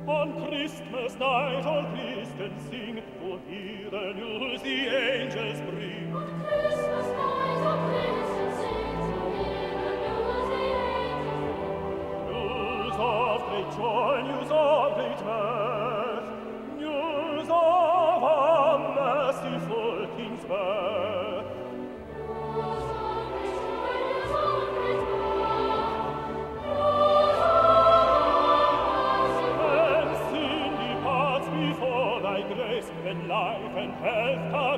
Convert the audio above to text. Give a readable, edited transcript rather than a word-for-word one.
On Christmas night all Christians sing, for hear the news the angels bring. On Christmas night all Christians sing, for hear the news the angels bring. News of great joy, news of great mirth, news of a merciful King's birth. News of great joy, news of great mirth, When sin departs before thy grace, when life and health